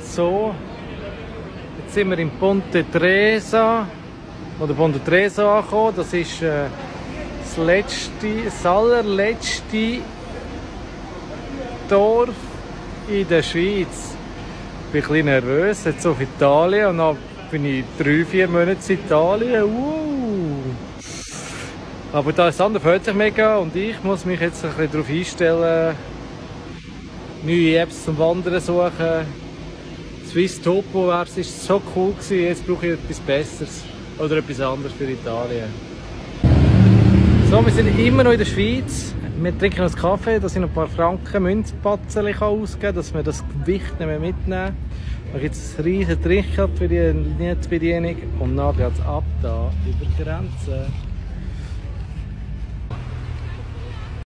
so. Jetzt sind wir in Ponte Tresa oder Ponte Tresa angekommen. Das ist das allerletzte Dorf in der Schweiz. Ich bin ein bisschen nervös, jetzt auf Italien und dann bin ich 3-4 Monate in Italien. Aber da ist Sander freut sich mega und ich muss mich jetzt ein bisschen darauf einstellen, neue Apps zum Wandern suchen. Swiss Topo Apps ist so cool gewesen, jetzt brauche ich etwas Besseres oder etwas anderes für Italien. So, wir sind immer noch in der Schweiz. Wir trinken noch einen Kaffee, dass ich noch ein paar Franken Münzpatzen ausgeben kann, dass wir das Gewicht nicht mehr mitnehmen. Dann gibt es ein riesiges Trinkgeld für die Netzbedienung und dann geht es ab da über die Grenze.